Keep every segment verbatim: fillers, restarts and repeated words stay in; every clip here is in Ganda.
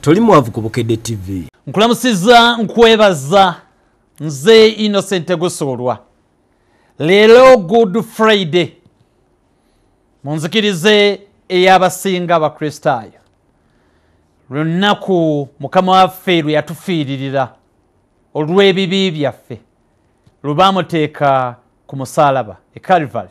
Toli mwavu ku Bukedde T V. Nkulamusiza nkwebaza nze Innocent Gusulwa. Lero Good Friday. Munzikirize eyabasinga abakristaayo. Lunaku Mukama waffe lwe yatufiiririra olw'ebibi byaffe. Lubamuteeka ku musaalaba e Calvary.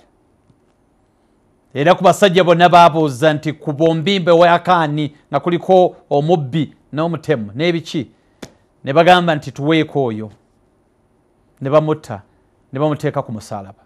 Era ku basajja bonna baabuuza nti ku bombimbe wakaani nga kuliko omubbi n'omutemu n'ebiki, ne bagamba nti tuweeko oyo, ne bamutta ne bamuteeka ku musaalaba.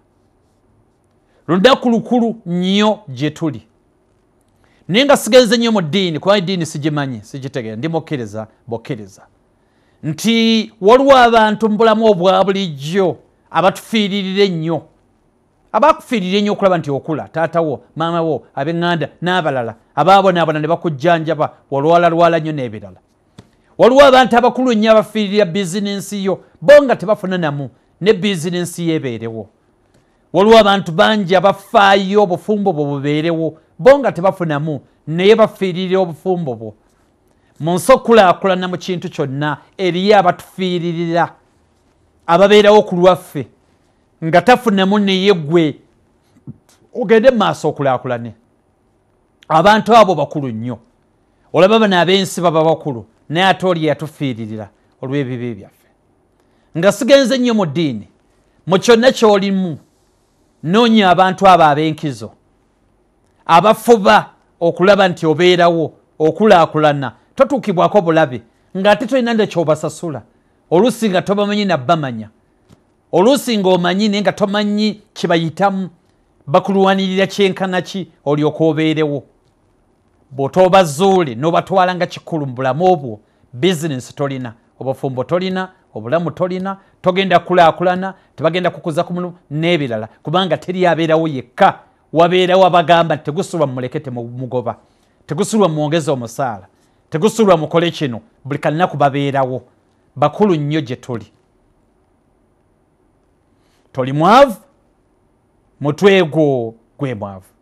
Lunaku lukulu nnyo gye tuli. Naye nga sigenze nnyo mu ddiini, kuba eddiini sigimanyi, sigitegeera, ndi mukkiriza bokkiriza nti waliwo abantu mu bulamu obwa bulijjo abatufiiririra ennyo, abakufiirira ennyo okulaba nti okula, taata wo, maama wo, ab'eŋŋanda n'abalala abaabonaabona ne bakujjanjaba walwalalwala nnyo n'ebirala. Waliwo abantu abakulu nnyo abafiirira bizinensi yo bo nga tebafuna namu ne bizinensi yeebeerewo. Waliwo abantu bangi abafaayo obufumbo bwo bubeerewo bo nga tebafunamu naye bafiirira obufumbo bwo. Mu nsi okulaakulana mu kintu kyonna eriyo abatufiiririra ababeerawo ku lwaffe nga tafunamu naye ggwe ogende mu maaso okulaakulane. Abantu abo bakulu nnyo. Olaba bano ab'ensi baba bakulu naye ate oli yatufiiririra olw'ebibi byaffe. Nga sigenze nnyo mu ddiini, mu kyonna ky'olimu noonya abantu abo ab'enkizo abafuba okulaba nti obeerawo okulaakulana, totuukibwako bulabe ng'ate tolina nde ky'obasasula. Oluusi nga tobamanyi na bamanya, oluusi ng'omanyi naye nga tomanyi kibayitamu, bakulwanirira kyenkana ki olyoka obeerewo. Bw'otooba Zuule n'obatwala nga kikulu mu bulamu obwo, bizinensi tolina, obufumbo tolina, obulamu tolina, togenda kulaakulana, tebagenda kukuza ku mulimu n'ebirala, kubanga teri abeerawo yekka. Wabeerawo abagamba nti tegusulwa mumuleke temugoba, tegusulwa mwongeze omusaala, tegusulwa mukole kino, buli kanaku babeerawo. Bakulu nnyo gye tuli. Toli mwavu, mutwe gwo gwe mwavu.